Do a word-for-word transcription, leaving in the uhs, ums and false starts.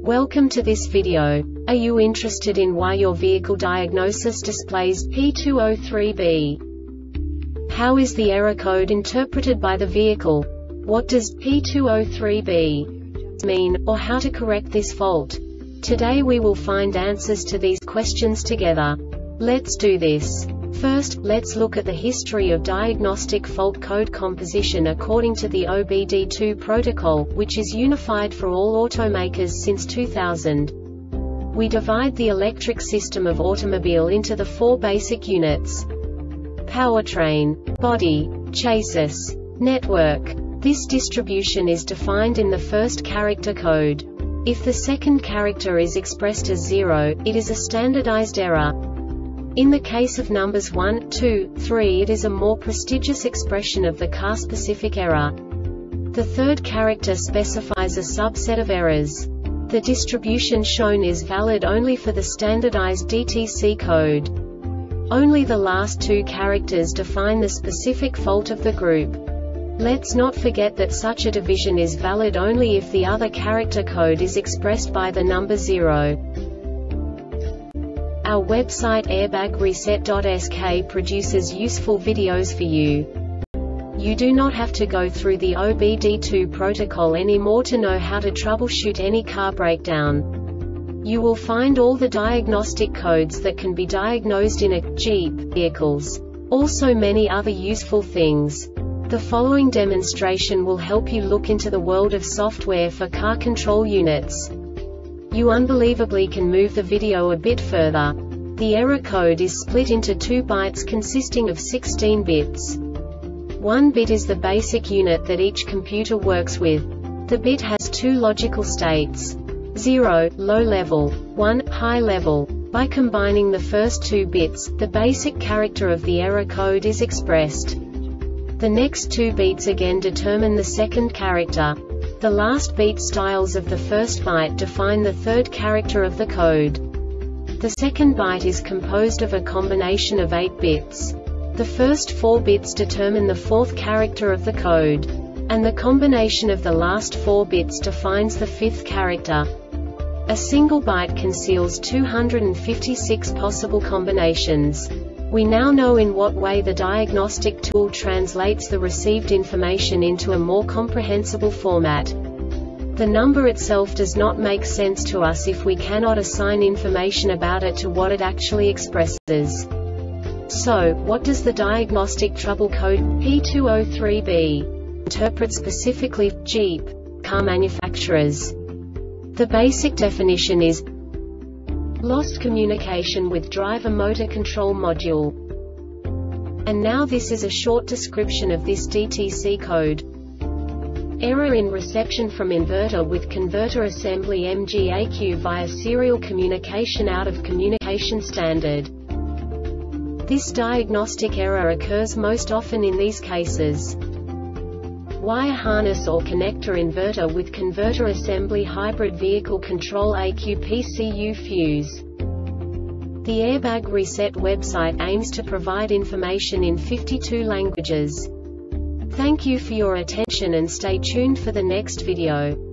Welcome to this video. Are you interested in why your vehicle diagnosis displays P two zero three B? How is the error code interpreted by the vehicle? What does P two zero three B mean, or how to correct this fault? Today we will find answers to these questions together. Let's do this. First, let's look at the history of diagnostic fault code composition according to the O B D two protocol, which is unified for all automakers since two thousand. We divide the electric system of automobile into the four basic units: powertrain, body, chassis, network. This distribution is defined in the first character code. If the second character is expressed as zero, it is a standardized error. In the case of numbers one, two, three, it is a more prestigious expression of the car-specific error. The third character specifies a subset of errors. The distribution shown is valid only for the standardized D T C code. Only the last two characters define the specific fault of the group. Let's not forget that such a division is valid only if the other character code is expressed by the number zero. Our website airbag reset dot S K produces useful videos for you. You do not have to go through the O B D two protocol anymore to know how to troubleshoot any car breakdown. You will find all the diagnostic codes that can be diagnosed in a Jeep vehicles. Also many other useful things. The following demonstration will help you look into the world of software for car control units. You unbelievably can move the video a bit further. The error code is split into two bytes consisting of sixteen bits. One bit is the basic unit that each computer works with. The bit has two logical states: zero, low level, one, high level. By combining the first two bits, the basic character of the error code is expressed. The next two beats again determine the second character. The last beat styles of the first byte define the third character of the code. The second byte is composed of a combination of eight bits. The first four bits determine the fourth character of the code. And the combination of the last four bits defines the fifth character. A single byte conceals two hundred fifty-six possible combinations. We now know in what way the diagnostic tool translates the received information into a more comprehensible format. The number itself does not make sense to us if we cannot assign information about it to what it actually expresses. So, what does the diagnostic trouble code P two zero three B interpret specifically for Jeep car manufacturers? The basic definition is lost communication with driver motor control module. And now this is a short description of this D T C code. Error in reception from inverter with converter assembly M G A Q via serial communication out of communication standard. This diagnostic error occurs most often in these cases: wire harness or connector inverter with converter assembly hybrid vehicle control A Q P C U fuse. The Airbag Reset website aims to provide information in fifty-two languages. Thank you for your attention and stay tuned for the next video.